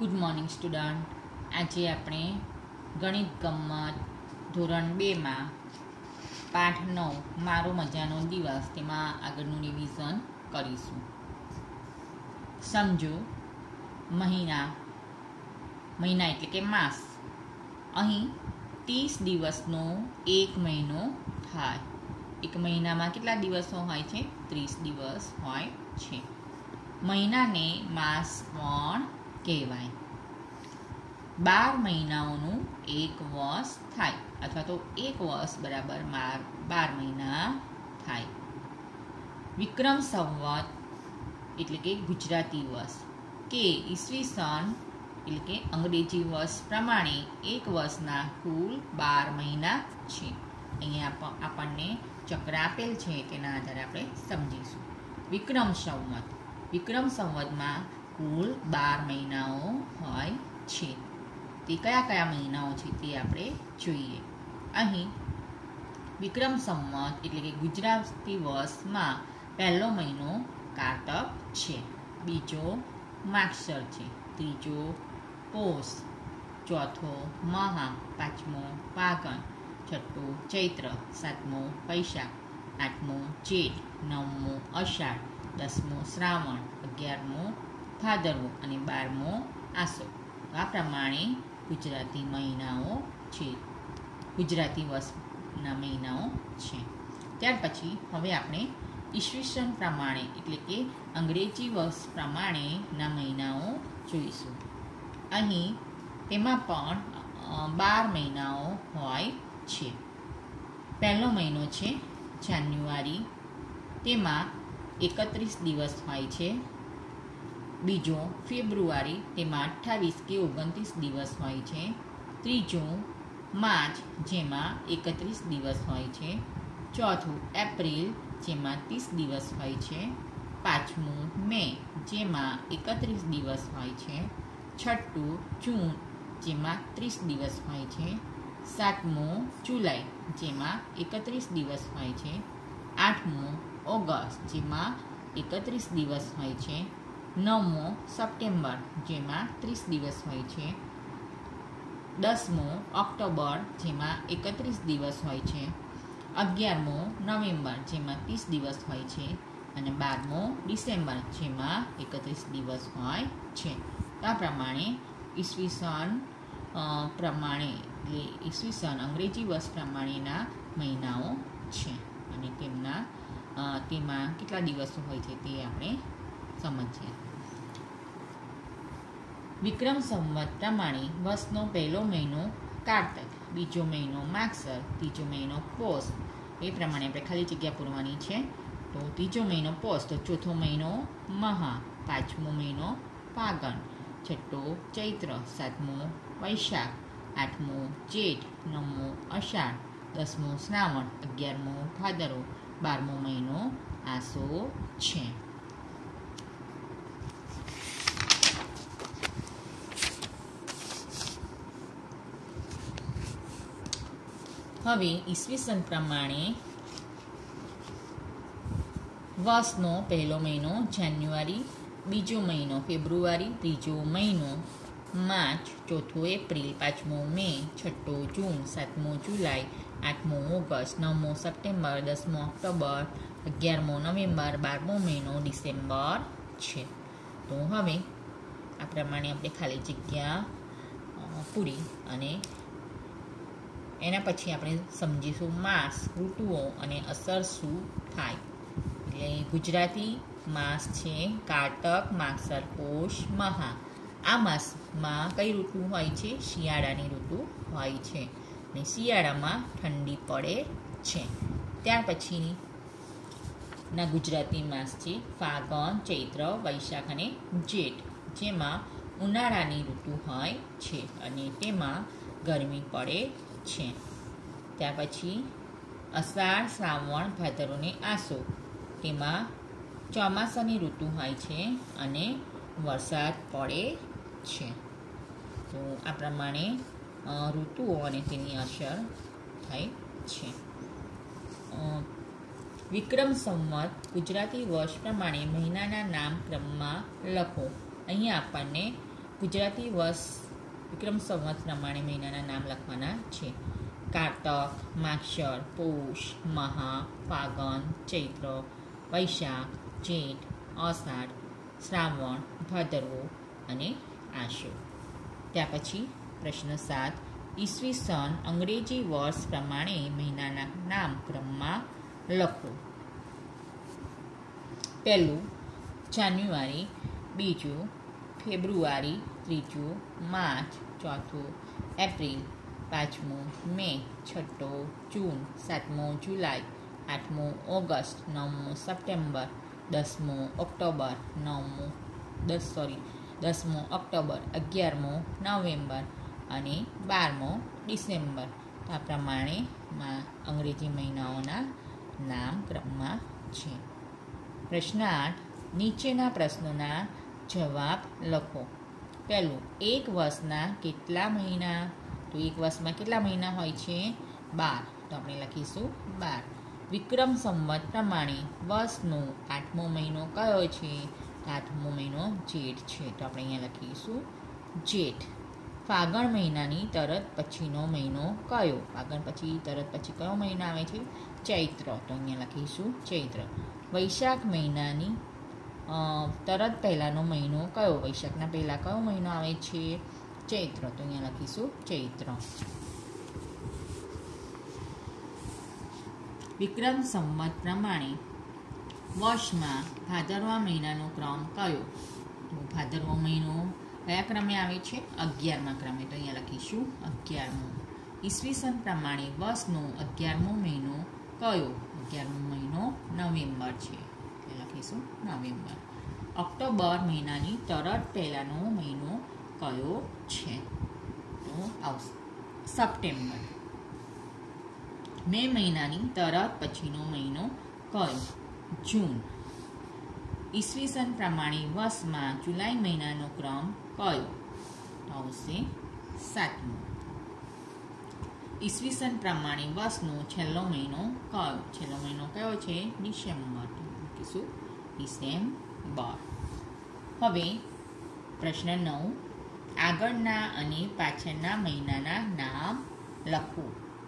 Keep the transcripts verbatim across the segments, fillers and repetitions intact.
Good morning student. આજે આપણે ગણિત ગમ્મત ધોરણ બેમાં પાઠ નવ મારો મજાનો દિવસ તેમાં આગળનું રિવિઝન કરીશું. સમજો મહિના મહિના એટલે કે માસ. અહીં ત્રીસ દિવસનો એક મહિનો થાય. એક મહિનામાં કેટલા દિવસો હોય છે? ત્રીસ દિવસ હોય છે. મહિનાને માસ પણ કહેવાય. બાર મહિનાઓનું એક વર્ષ થાય, અથવા તો એક વર્ષ બરાબર બાર બાર મહિના થાય. વિક્રમ સંવત એટલે કે ગુજરાતી વર્ષ કે ઈસવી સન એટલે કે અંગ્રેજી વર્ષ પ્રમાણે એક વર્ષના કુલ બાર મહિના છે. અહીંયા આપણને ચક્ર આપેલ છે, તેના આધારે આપણે સમજીશું. વિક્રમ સંવત વિક્રમ સંવતમાં કુલ બાર મહિનાઓ હોય છે. તે કયા કયા મહિનાઓ છે તે આપણે જોઈએ. અહીં વિક્રમ સંવત એટલે કે ગુજરાતી વર્ષમાં પહેલો મહિનો કારતક છે, બીજો માગશર છે, ત્રીજો પોષ, ચોથો મહા, પાંચમો ફાગણ, છઠ્ઠો ચૈત્ર, સાતમો વૈશાખ, આઠમો જેઠ, નવમો અષાઢ, દસમો શ્રાવણ, અગિયારમો ભાદરવો અને બારમો આસો. આ પ્રમાણે ગુજરાતી મહિનાઓ છે, ગુજરાતી વર્ષના મહિનાઓ છે. ત્યાર પછી હવે આપણે ઈસવીસન પ્રમાણે એટલે કે અંગ્રેજી વર્ષ પ્રમાણેના મહિનાઓ જોઈશું. અહીં તેમાં પણ બાર મહિનાઓ હોય છે. પહેલો મહિનો છે જાન્યુઆરી, તેમાં એકત્રીસ દિવસ હોય છે. બીજો ફેબ્રુઆરી, તેમાં અઠ્ઠાવીસ કે ઓગણત્રીસ દિવસ હોય છે. ત્રીજો માર્ચ, જેમાં એકત્રીસ દિવસ હોય છે. ચોથું એપ્રિલ, જેમાં ત્રીસ દિવસ હોય છે. પાંચમું મે, જેમાં એકત્રીસ દિવસ હોય છે. છઠ્ઠું જૂન, જેમાં ત્રીસ દિવસ હોય છે. સાતમું જુલાઈ, જેમાં એકત્રીસ દિવસ હોય છે. આઠમું ઓગસ્ટ, જેમાં એકત્રીસ દિવસ હોય છે. નવમો સપ્ટેમ્બર, જેમાં ત્રીસ દિવસ હોય છે. દસમો ઓક્ટોબર, જેમાં એકત્રીસ દિવસ હોય છે. અગિયારમો નવેમ્બર, જેમાં ત્રીસ દિવસ હોય છે. અને બારમો ડિસેમ્બર, જેમાં એકત્રીસ દિવસ હોય છે. આ પ્રમાણે ઈસવીસન પ્રમાણે એટલે ઈસવીસન અંગ્રેજી વર્ષ પ્રમાણેના મહિનાઓ છે, અને તેમના તેમાં કેટલા દિવસો હોય છે તે આપણે સમજીએ. વિક્રમ સંવત પ્રમાણે વર્ષનો પહેલો મહિનો કારતક, બીજો મહિનો માગશર, ત્રીજો મહિનો પોષ. એ પ્રમાણે આપણે ખાલી જગ્યા પૂરવાની છે. તો ત્રીજો મહિનો પોષ, તો ચોથો મહિનો મહા, પાંચમો મહિનો ફાગણ, છઠ્ઠો ચૈત્ર, સાતમો વૈશાખ, આઠમો જેઠ, નવમો અષાઢ, દસમો શ્રાવણ, અગિયારમો ભાદરવો, બારમો મહિનો આસો છે. હવે ઈસવીસન પ્રમાણે વર્ષનો પહેલો મહિનો જાન્યુઆરી, બીજો મહિનો ફેબ્રુઆરી, ત્રીજો મહિનો માર્ચ, ચોથો એપ્રિલ, પાંચમો મે, છઠ્ઠો જૂન, સાતમો જુલાઈ, આઠમો ઓગસ્ટ, નવમો સપ્ટેમ્બર, દસમો ઓક્ટોબર, અગિયારમો નવેમ્બર, બારમો મહિનો ડિસેમ્બર છે. તો હવે આ પ્રમાણે આપણે ખાલી જગ્યા પૂરી, અને એના પછી આપણે સમજીશું માસ, ઋતુઓ અને અસર શું થાય. એટલે ગુજરાતી માસ છે કારતક, માગશર, પોષ, મહા. આ માસમાં કઈ ઋતુ હોય છે? શિયાળાની ઋતુ હોય છે, અને શિયાળામાં ઠંડી પડે છે. ત્યાર પછીના ગુજરાતી માસ છે ફાગણ, ચૈત્ર, વૈશાખ અને જેઠ, જેમાં ઉનાળાની ઋતુ હોય છે, અને તેમાં ગરમી પડે છે. ત્યાર પછી અષાઢ, શ્રાવણ, ભાદરવો અને આસો, તેમાં ચોમાસાની ઋતુ હોય છે, અને વરસાદ પડે છે. તો આ પ્રમાણે ઋતુઓ અને તેની અસર થાય છે. વિક્રમ સંવત ગુજરાતી વર્ષ પ્રમાણે મહિનાના નામ ક્રમમાં લખો. અહીંયા આપણને ગુજરાતી વર્ષ વિક્રમ સંવત પ્રમાણે મહિનાના નામ લખવાના છે. કારતક, માગશર, પૌષ, મહા, ફાગણ, ચૈત્ર, વૈશાખ, જેઠ, અષાઢ, શ્રાવણ, ભાદરવો અને આશો. ત્યાર પછી પ્રશ્ન સાત, ઈસવી સન અંગ્રેજી વર્ષ પ્રમાણે મહિનાના નામ ક્રમમાં લખો. પહેલું જાન્યુઆરી, બીજું ફેબ્રુઆરી, ત્રીજું માર્ચ, ચોથું એપ્રિલ, પાંચમું મે, છઠ્ઠો જૂન, સાતમો જુલાઈ, આઠમો ઓગસ્ટ, નવમો સપ્ટેમ્બર, દસમો ઓક્ટોબર, નવમો દસ સોરી દસમો ઓક્ટોબર, અગિયારમો નવેમ્બર અને બારમો ડિસેમ્બર. આ પ્રમાણે અંગ્રેજી મહિનાઓના નામ ક્રમમાં છે. પ્રશ્ન આઠ, નીચેના પ્રશ્નોના જવાબ લખો. પહેલું, એક વર્ષના કેટલા મહિના? તો એક વર્ષમાં કેટલા મહિના હોય છે? બાર. તો આપણે લખીશું બાર. વિક્રમ સંવત પ્રમાણે વર્ષનો આઠમો મહિનો કયો છે? આઠમો મહિનો જેઠ છે. તો આપણે અહીંયા લખીશું જેઠ. ફાગણ મહિનાની તરત પછીનો મહિનો કયો? ફાગણ પછી તરત પછી કયો મહિનો આવે છે? ચૈત્ર. તો અહીંયા લખીશું ચૈત્ર. વૈશાખ મહિનાની તરત પહેલાંનો મહિનો કયો? વૈશાખના પહેલાં કયો મહિનો આવે છે? ચૈત્ર. તો અહીંયા લખીશું ચૈત્ર. વિક્રમ સંવત પ્રમાણે વર્ષમાં ભાદરવા મહિનાનો ક્રમ કયો? તો ભાદરવો મહિનો કયા ક્રમે આવે છે? અગિયારમા ક્રમે. તો અહીંયા લખીશું અગિયારમો. ઈસવીસન પ્રમાણે વર્ષનો અગિયારમો મહિનો કયો? અગિયારમો મહિનો નવેમ્બર છે. એ લખીશું નવેમ્બર. ઓક્ટોબર મહિનાની તરત પહેલાંનો મહિનો કયો છે? તો આવશે સપ્ટેમ્બર. મે મહિનાની તરત પછીનો મહિનો કયો? જૂન. ઈસવીસન પ્રમાણે વર્ષમાં જુલાઈ મહિનાનો ક્રમ કયો? તો આવશે સાતમો. ઈસવીસન પ્રમાણે વર્ષનો છેલ્લો મહિનો કયો? છેલ્લો મહિનો કયો છે? ડિસેમ્બર. લખીશું ડિસેમ્બર. હવે પ્રશ્ન નવ, આગળના અને પાછળના મહિનાના નામ લખો.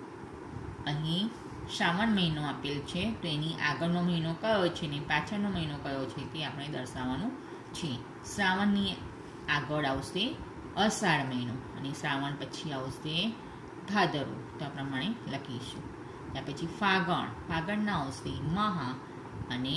અહીં શ્રાવણ મહિનો આપેલ છે, તો એની આગળનો મહિનો કયો છે ને પાછળનો મહિનો કયો છે તે આપણે દર્શાવવાનું છે. શ્રાવણની આગળ આવશે અષાઢ મહિનો અને શ્રાવણ પછી આવશે ભાદરવો. તો આ પ્રમાણે લખીશું. ત્યાર પછી ફાગણ. ફાગણના આવશે મહા અને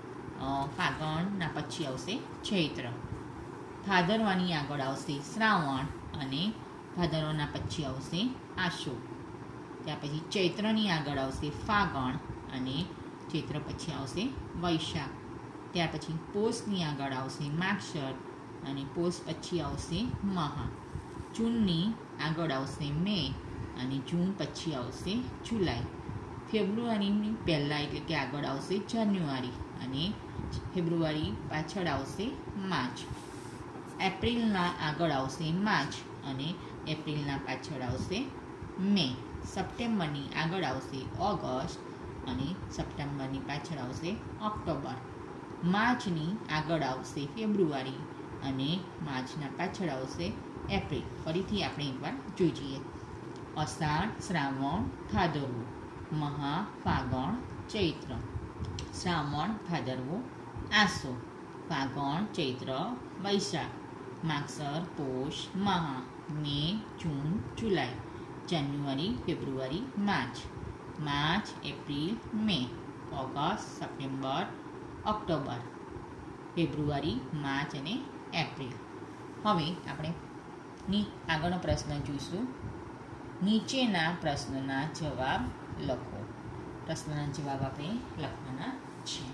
ફાગણના પછી આવશે ચૈત્ર. ભાદરવાની આગળ આવશે શ્રાવણ અને ભાદરવાના પછી આવશે આશો. ત્યાર પછી ચૈત્રની આગળ આવશે ફાગણ અને ચૈત્ર પછી આવશે વૈશાખ. ત્યાર પછી પોષની આગળ આવશે માગશર અને પોષ પછી આવશે મહા. જૂનની આગળ આવશે મે અને જૂન પછી આવશે જુલાઈ. ફેબ્રુઆરીની પહેલાં એટલે કે આગળ આવશે જાન્યુઆરી અને ફેબ્રુઆરી પાછળ આવશે માર્ચ. એપ્રિલના આગળ આવશે માર્ચ અને એપ્રિલના પાછળ આવશે મે. સપ્ટેમ્બરની આગળ આવશે ઓગસ્ટ અને સપ્ટેમ્બરની પાછળ આવશે ઓક્ટોબર. માર્ચની આગળ આવશે ફેબ્રુઆરી અને માર્ચના પાછળ આવશે એપ્રિલ. ફરીથી આપણે એકવાર જોઈ જઈએ. અષાઢ, શ્રાવણ, ભાદરવો, મહા, ફાગણ, ચૈત્ર, શ્રાવણ, ભાદરવો, આસો, ફાગણ, ચૈત્ર, વૈશાખ, માગશર, પોષ, મહા, May, June, July, January, February, March, March, April, May, August, September, October, February, March અને એપ્રિલ. હવે આપણે ની આગળનો પ્રશ્ન જોઈશું. નીચેના પ્રશ્નના જવાબ લખો. પ્રશ્નના જવાબ આપણે લખવાના છે.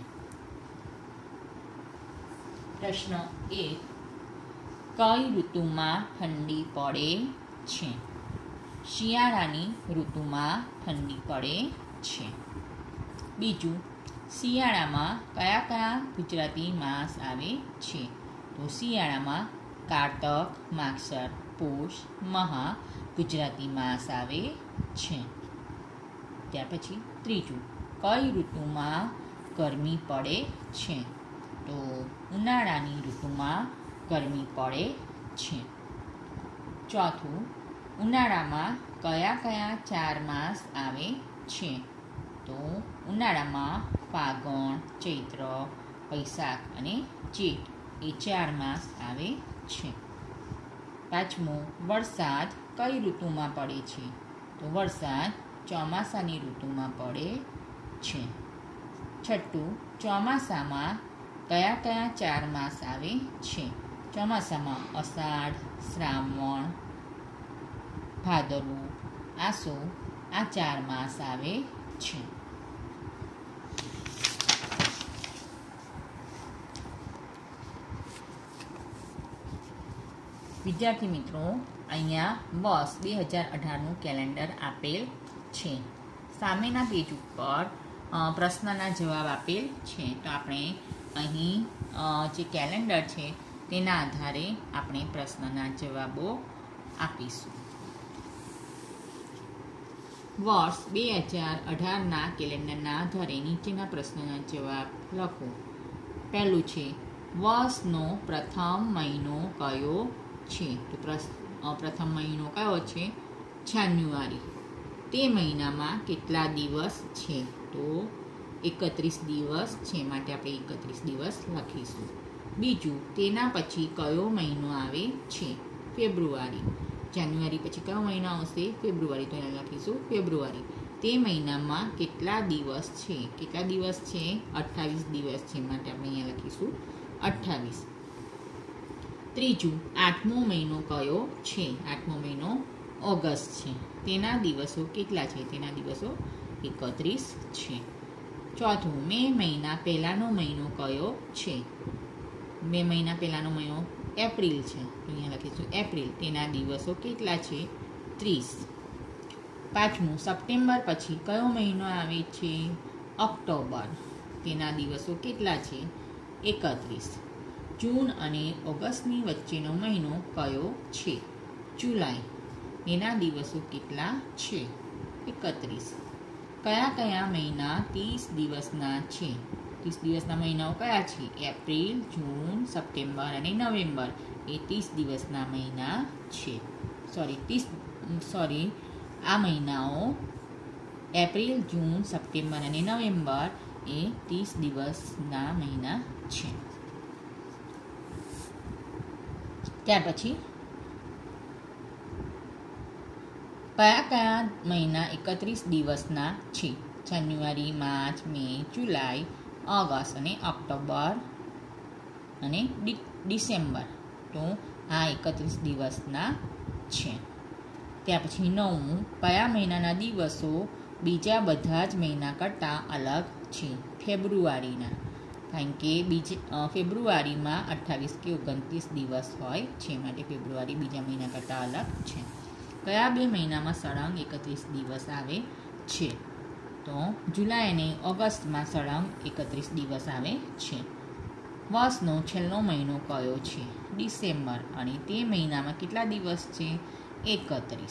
પ્રશ્ન એક, કઈ ઋતુમાં ઠંડી પડે છે? શિયાળાની ઋતુમાં ઠંડી પડે છે. બીજું, શિયાળામાં કયા કયા ગુજરાતી માસ આવે છે? તો શિયાળામાં કારતક, માગશર, પોષ, મહા ગુજરાતી માસ આવે છે. ત્યાર પછી ત્રીજું, કઈ ઋતુમાં ગરમી પડે છે? તો ઉનાળાની ઋતુમાં ગરમી પડે છે. ચોથું, ઉનાળામાં કયા કયા ચાર માસ આવે છે? તો ઉનાળામાં ફાગણ, ચૈત્ર, વૈશાખ અને જેઠ એ ચાર માસ આવે છે. પાંચમું, વરસાદ કઈ ઋતુમાં પડે છે? તો વરસાદ ચોમાસાની ઋતુમાં પડે છે. છઠ્ઠું, ચોમાસામાં કયા કયા ચાર માસ આવે છે? ચોમાસામાં અષાઢ, શ્રાવણ, ભાદરવું, આસો આ ચાર માસ આવે છે. વિદ્યાર્થી મિત્રો, અહીંયા વર્ષ બે હજાર અઢારનું કેલેન્ડર આપેલ છે. સામેના પેજ ઉપર પ્રશ્નના જવાબ આપેલ છે. તો આપણે અહીં જે કેલેન્ડર છે તેના આધારે આપણે પ્રશ્નના જવાબો આપીશું. વર્ષ બે હજાર અઢારના કેલેન્ડરના આધારે નીચેના પ્રશ્નના જવાબ લખો. પહેલું છે, વર્ષનો પ્રથમ મહિનો કયો છે? તો પ્રથમ મહિનો કયો છે? જાન્યુઆરી. તે મહિનામાં કેટલા દિવસ છે? તો એકત્રીસ દિવસ છે, માટે આપણે એકત્રીસ દિવસ લખીશું. બીજું, તેના પછી કયો મહિનો આવે છે? ફેબ્રુઆરી. જાન્યુઆરી પછી કયો મહિનો આવશે? ફેબ્રુઆરી. તો એને લખીશું ફેબ્રુઆરી. તે મહિનામાં કેટલા દિવસ છે? કેટલા દિવસ છે? અઠ્ઠાવીસ દિવસ છે, માટે આપણે અહીંયા લખીશું અઠ્ઠાવીસ. ત્રીજું, આઠમો મહિનો કયો છે? આઠમો મહિનો ઓગસ્ટ છે. તેના દિવસો કેટલા છે? તેના દિવસો એકત્રીસ છે. ચોથું, મે મહિના પહેલાનો મહિનો કયો છે? મે મહિના પહેલાનો મહિનો એપ્રિલ છે, તો અહીંયા લખીશું એપ્રિલ. તેના દિવસો કેટલા છે? ત્રીસ. પાંચમું, સપ્ટેમ્બર પછી કયો મહિનો આવે છે? ઓક્ટોબર. તેના દિવસો કેટલા છે? એકત્રીસ. જૂન અને ઓગસ્ટની વચ્ચેનો મહિનો કયો છે? જુલાઈ. એના દિવસો કેટલા છે? એકત્રીસ. કયા કયા મહિના ત્રીસ દિવસના છે? ત્રીસ દિવસના મહિનાઓ કયા છે? એપ્રિલ, જૂન, સપ્ટેમ્બર અને નવેમ્બર એ ત્રીસ દિવસના મહિના છે. સોરી ત્રીસ સોરી આ મહિનાઓ એપ્રિલ, જૂન, સપ્ટેમ્બર અને નવેમ્બર એ ત્રીસ દિવસના મહિના છે. ત્યાર પછી કયા કયા મહિના એકત્રીસ દિવસના છે? January, March, May, July, August અને ઓક્ટોબર અને ડિસેમ્બર. તો આ એકત્રીસ દિવસના છે. ત્યાર પછી નવમું, કયા મહિનાના દિવસો બીજા બધા જ મહિના કરતાં અલગ છે? ફેબ્રુઆરીના. કારણ કે બીજ ફેબ્રુઆરીમાં અઠ્ઠાવીસ કે ઓગણત્રીસ દિવસ હોય છે, માટે ફેબ્રુઆરી બીજા મહિના કરતાં અલગ છે. કયા બે મહિનામાં સળંગ એકત્રીસ દિવસ આવે છે? તો જુલાઈ અને ઓગસ્ટમાં સળંગ એકત્રીસ દિવસ આવે છે. વર્ષનો છેલ્લો મહિનો કયો છે? ડિસેમ્બર. અને તે મહિનામાં કેટલા દિવસ છે? એકત્રીસ.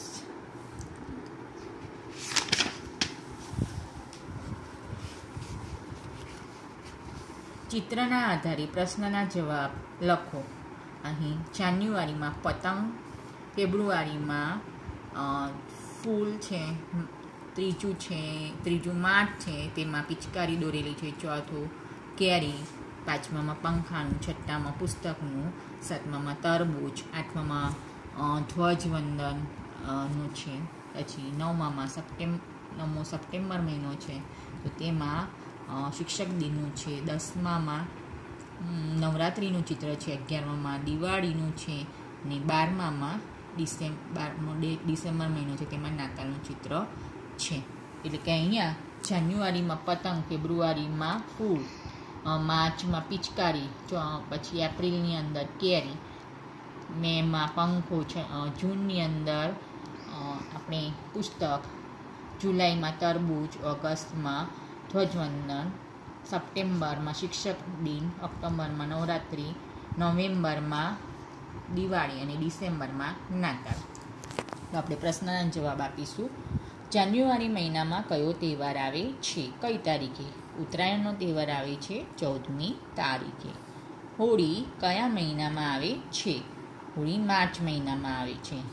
ચિત્રના આધારે પ્રશ્નના જવાબ લખો. અહીં જાન્યુઆરીમાં પતંગ, ફેબ્રુઆરીમાં ફૂલ છે, ત્રીજું છે ત્રીજું માર્ચ છે, તેમાં પિચકારી દોરેલી છે. ચોથું કેરી, પાંચમામાં પંખાનું, છઠ્ઠામાં પુસ્તકનું, સાતમામાં તરબૂચ, આઠમામાં ધ્વજવંદન નું છે. પછી નવમામાં સપ્ટેમ્બ નવમો સપ્ટેમ્બર મહિનો છે, તો તેમાં શિક્ષક દિનનું છે. દસમામાં નવરાત્રિનું ચિત્ર છે. અગિયારમામાં દિવાળીનું છે. અને બારમામાં ડિસેમ્બર બારમો ડિસેમ્બર મહિનો છે, તેમાં નાતાલનું ચિત્ર છે. એટલે કે અહીંયા જાન્યુઆરીમાં પતંગ, ફેબ્રુઆરીમાં ફૂલ, માર્ચમાં પિચકારી, પછી એપ્રિલની અંદર કેરી, મેમાં પંખો છે, જૂનની અંદર આપણે પુસ્તક, જુલાઈમાં તરબૂચ, ઓગસ્ટમાં ધ્વજવંદન, સપ્ટેમ્બરમાં શિક્ષક દિન, ઓક્ટોબરમાં નવરાત્રિ, નવેમ્બરમાં દિવાળી અને ડિસેમ્બરમાં નાતાલ. તો આપણે પ્રશ્નના જવાબ આપીશું. જાન્યુઆરી મહિનામાં કયો તહેવાર આવે છે? કઈ તારીખે? ઉત્તરાયણનો તહેવાર આવે છે ચૌદમી તારીખે. હોળી કયા મહિનામાં આવે છે? હોળી માર્ચ મહિનામાં આવે છે.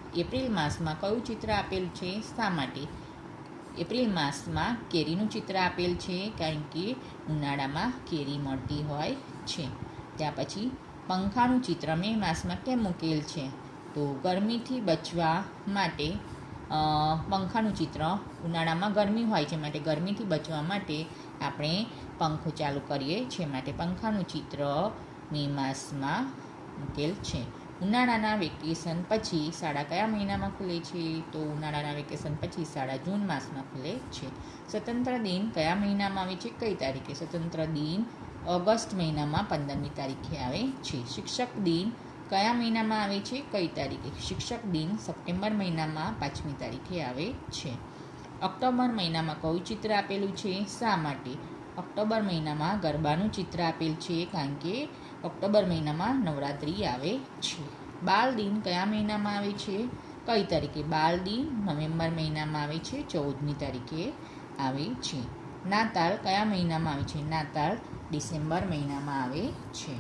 એપ્રિલ માસમાં કયું ચિત્ર આપેલ છે, શા માટે? એપ્રિલ માસમાં કેરીનું ચિત્ર આપેલ છે, કારણ કે ઉનાળામાં કેરી મળતી હોય છે. ત્યાર પછી પંખાનું ચિત્ર મે માસમાં કેમ મૂકેલ છે? તો ગરમીથી બચવા માટે પંખાનું ચિત્ર, ઉનાળામાં ગરમી હોય છે માટે ગરમીથી બચવા માટે આપણે પંખો ચાલુ કરીએ છીએ, માટે પંખાનું ચિત્ર મે માસમાં મૂકેલ છે. ઉનાળાના વેકેશન પછી શાળા કયા મહિનામાં ખુલે છે? તો ઉનાળાના વેકેશન પછી શાળા જૂન માસમાં ખુલે છે. સ્વતંત્ર દિન કયા મહિનામાં આવે છે, કઈ તારીખે? સ્વતંત્ર દિન ઓગસ્ટ મહિનામાં પંદરમી તારીખે આવે છે. શિક્ષક દિન કયા મહિનામાં આવે છે, કઈ તારીખે? શિક્ષક દિન સપ્ટેમ્બર મહિનામાં પાંચમી તારીખે આવે છે. ઓક્ટોબર મહિનામાં કયું ચિત્ર આપેલું છે, શા માટે? ઓક્ટોબર મહિનામાં ગરબાનું ચિત્ર આપેલ છે, કારણ કે ઓક્ટોબર મહિનામાં નવરાત્રિ આવે છે. બાળ દિન કયા મહિનામાં આવે છે, કઈ તારીખે? બાળ દિન નવેમ્બર મહિનામાં આવે છે, ચૌદમી તારીખે આવે છે. નાતાલ કયા મહિનામાં આવે છે? નાતાલ ડિસેમ્બર મહિનામાં આવે છે.